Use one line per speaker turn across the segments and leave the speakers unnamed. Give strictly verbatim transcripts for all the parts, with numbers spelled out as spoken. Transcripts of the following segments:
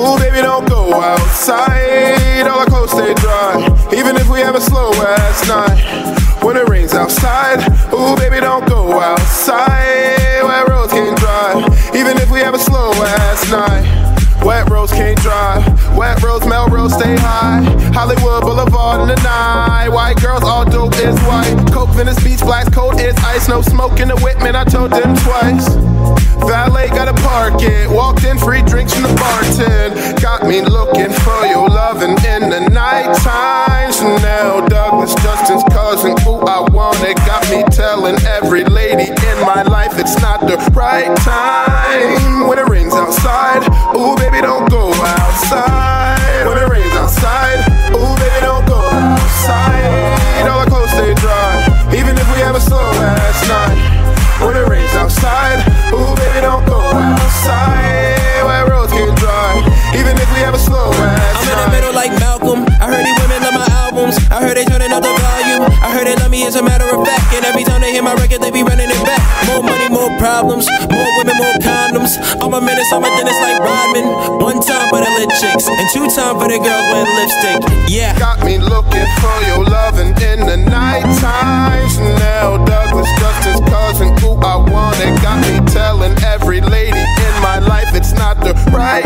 Ooh, baby, don't go outside. All our clothes stay dry, even if we have a slow ass night. When it rains outside, ooh, baby, don't go outside. Wet roads can't dry, even if we have a slow ass night. Wet roads can't dry, wet roads, Melrose stay high. Hollywood Boulevard in the night. White girls, all dope is white. Coke, Venice Beach, blacks, cold is ice. No smoke in the Whitman, I told them twice. Valet gotta park it, walked in, free drinks from the bartend. Got me looking for your loving in the nighttime. Chanel, Douglas, Justin's cousin, ooh, I want it. Got me telling every lady in my life it's not the right time. When it rains outside, ooh, baby, don't go outside. When it rains outside, ooh, baby, don't go outside. All our clothes stay dry, even if we have a slow ass night. When it rains outside, ooh, baby, don't go outside. Where roads get dry, even if we have a slow ass night.
I'm in the middle like Malcolm. I heard these women love my albums. I heard they turning up the volume. I heard they love me as a matter of fact. And every time they hear my record, they be running it back. More money, more problems. More women, more condoms. All my minutes, I'm a dentist like Rodman. One time for the lit chicks, and two time for the girls wearing lipstick. Yeah.
Got me looking for your loving in the nighttime. Chanel, Douglas, Justin's cousin, ooh, I want it. Got me telling every lady in my life it's not the right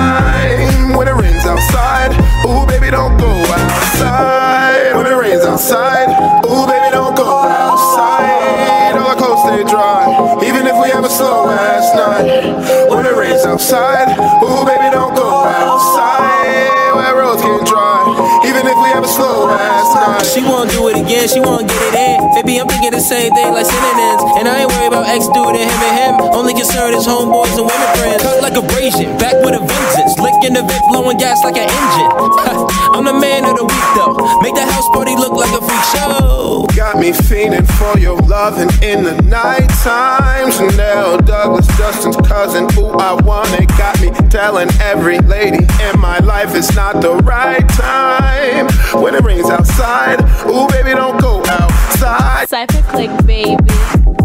time. When it rains outside, ooh, baby, don't go outside. When it rains outside, ooh, baby, don't go outside. All our clothes stay dry, even if we have a slow ass night. When it rains outside, ooh, baby, don't go outside. Where roads get dry, even if we have a slow ass night.
She won't do it again, she won't get it in. Baby, I'm thinking the same thing like synonyms. And I ain't worried about ex dude and him and him. Only concerned is homeboys and women friends. Cut like abrasion, back with a vengeance. Licking the Vic, blowing gas like an engine. I'm the man of the week though. Make the house party look like a freak show.
Got me fiending for your loving in the nighttime. Chanel, Douglas, Justin's cousin, ooh, I want it. Got me telling every lady in my life it's not the right time. When it rains outside, ooh, baby, don't go outside.
Cypher Clique, baby.